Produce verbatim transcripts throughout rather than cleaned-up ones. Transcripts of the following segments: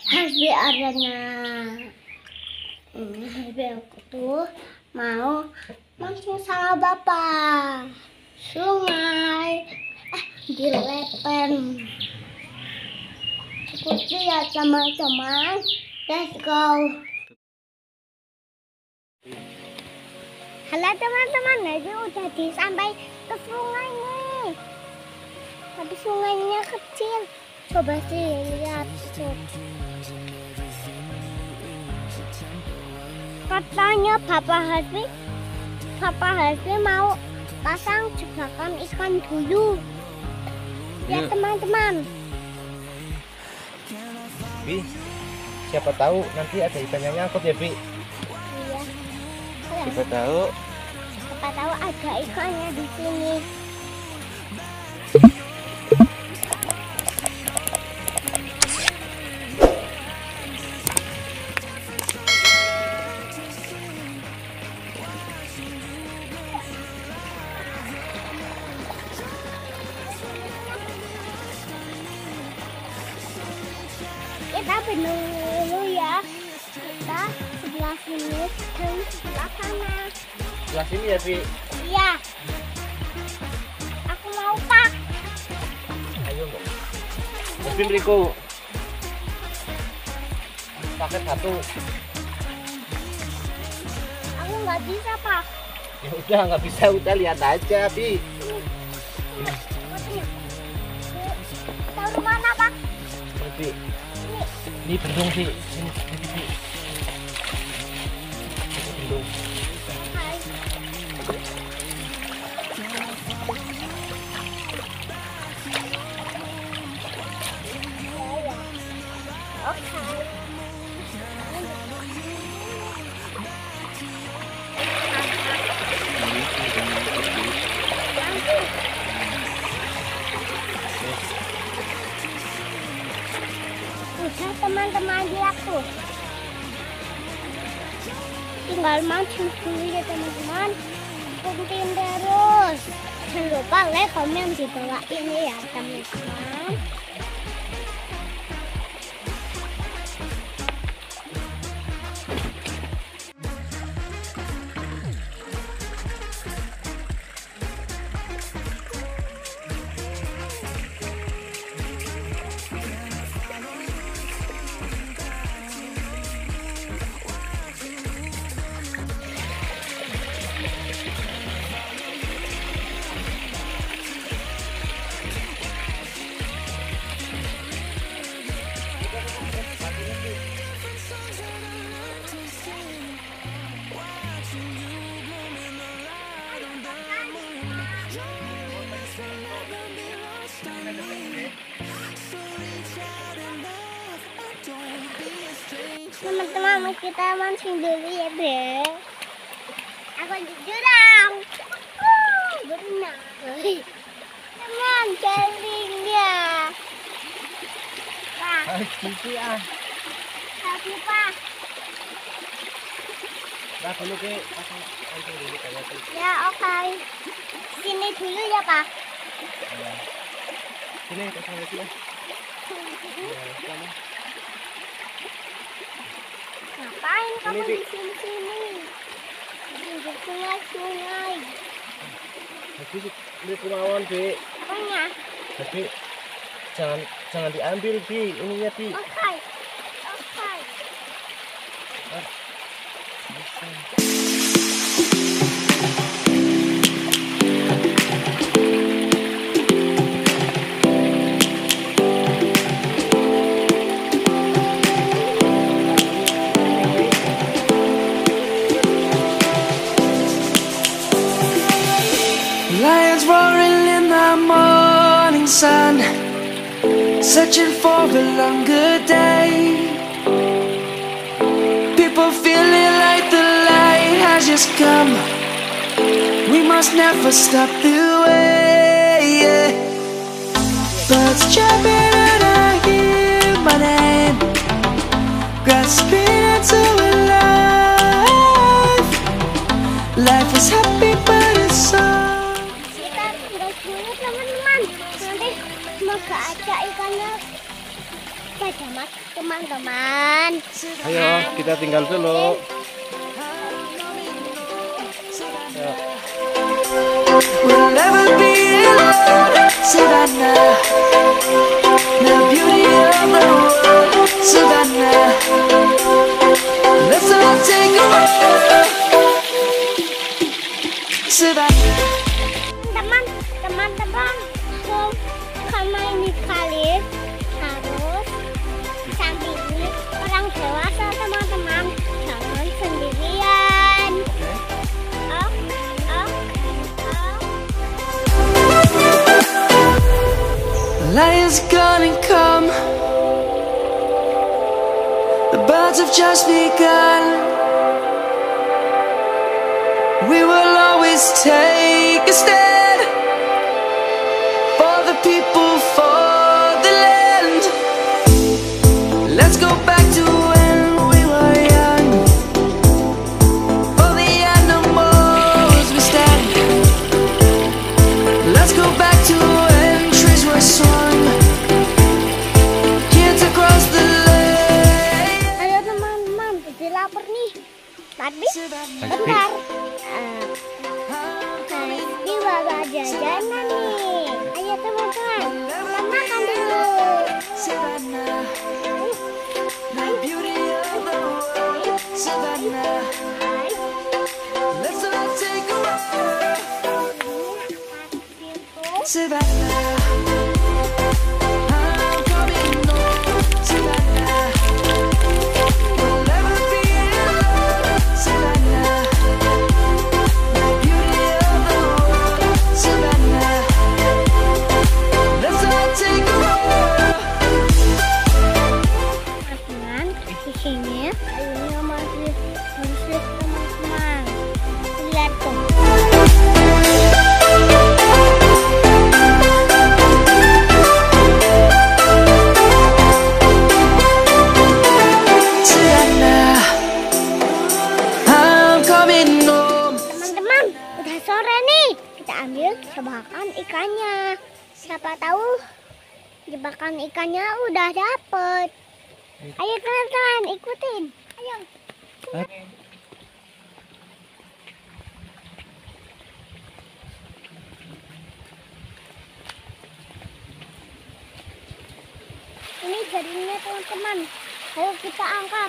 Hasbi adanya. Ini Hasbi aku tuh mau mancing sama bapak. Sungai. Eh, di lepen. Ikuti ya teman-teman. Let's go. Halo teman-teman, jadi udah di sampai ke sungai nih. Tapi sungainya kecil. Coba sih lihat tuh. Katanya Bapak Hasbi, Bapak Hasbi mau pasang jebakan ikan dulu. Ya teman-teman. Bi, siapa tahu nanti ada ikannya nyangkut ya Bi. Iya. Siapa tahu. Siapa tahu ada ikannya di sini. Kita benar dulu ya. Kita sebelah sini dan sebelah sana. Sebelah sini ya Bi. Iya. Aku mau pak. Ayo Mbak. Tapi Riku. Pakai satu. Aku nggak bisa pak. Ya udah nggak bisa, udah lihat aja Bi. Tahu mana pak? Bi. Ini bendung sih. Ini, ini, ini. Ini bendung. Hai. Oke. Udah teman-teman lihat tuh. Tinggal mancing dulu ya teman-teman. Ikutin terus. Jangan lupa like, komen di bawah ini ya teman-teman. Teman-teman, kita mancing dulu ya deh. Aku di jurang. Uh, berenang. Teman, jaringnya. Pak. Hai, ah. Tapi pak. Nah, dulu ke pasang mancing dulu kayak gitu. Ya oke. Okay. Sini dulu ya pak. Ya. Sini pasang lagi ya. Ya, sana. Ngapain kamu Sini, di sini-sini? Di sungai-sungai. Tapi ini kemauan Bi. Apanya? Tapi jangan jangan diambil Bi, ininya Bi. Oke. Okay. Oke. Okay. Ah, bisa. Lions roaring in the morning sun, searching for a longer day. People feeling like the light has just come. We must never stop the way. Birds chirping and I hear my name, grasping into a life. Life is happy but it's so. Kita tinggal dulu teman-teman. Nanti semoga aja ikannya pada mati. teman-teman. Ayo kita tinggal dulu. Ayo. We'll never be alone, Savannah. The beauty of the world, Savannah. Let's all take a walk, Savannah. Teman, teman-teman, so, karena ini kali harus sampingi orang dewasa teman-teman, jangan sendirian. Oh, oh, oh. Lion's gonna come. The birds have just begun. We will always take a stand for the people, for the land. Let's go back to when we were young. For the animals we stand. Let's go back to when trees were swung. Kids across the lake. Ayo teman-teman, jadi lapar nih. Tapi bentar. Uh, Pasti bawa jajanan nih. Ayo teman-teman, kita makan dulu. Savannah, the beauty of the world, Savannah. Let's all take a walk, Savannah. I'm coming home, Savannah. We'll never be alone, Savannah. The beauty of the world, Savannah. Let's all take a walk. Teman-teman, di sini ayunya masih bersih teman-teman. Lihat tuh. Savannah, I'm coming home. Teman-teman, udah sore nih. Kita ambil jebakan ikannya. Siapa tahu jebakan ikannya udah dapet. Ayo teman-teman, ikutin. Ayo. Ini jaringnya teman-teman. Ayo kita angkat.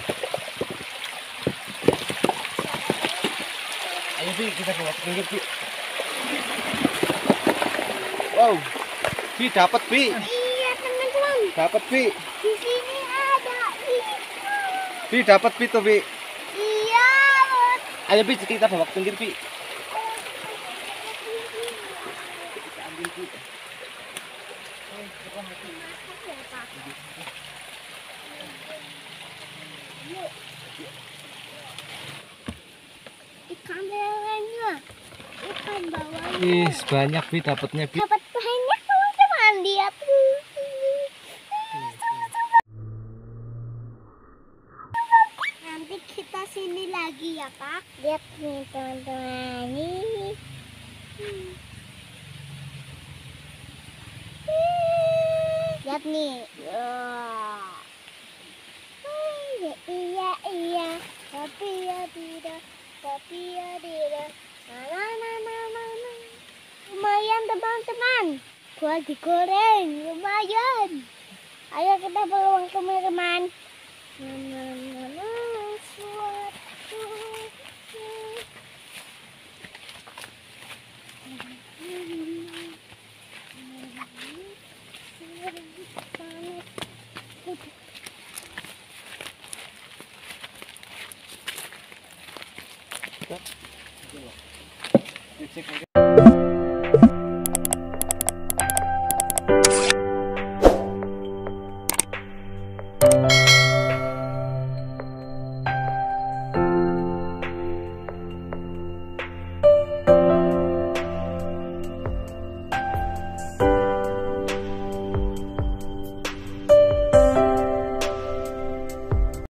Ayo Bi, kita bawa ke pinggir Bi. Wow, Bi dapat Bi, Iya teman-teman. dapat Bi, Di sini ada ikan. Bi dapat Bi tuh Bi. Iya. Ayo Bi, kita bawa ke pinggir Bi. Ikan lelenya, ikan bawahnya. Ih, banyak Bi dapatnya Bi. Dapat banyak teman-teman, lihat. Nanti kita sini lagi ya Pak. Lihat nih teman-teman, ini. Lihat nih. Wah. Iya iya, tapi ya tidak, tapi ya tidak. Na na na na na na. Lumayan teman-teman, buat digoreng lumayan. Ayo kita peluang teman-teman. Na na na na suatu. Cek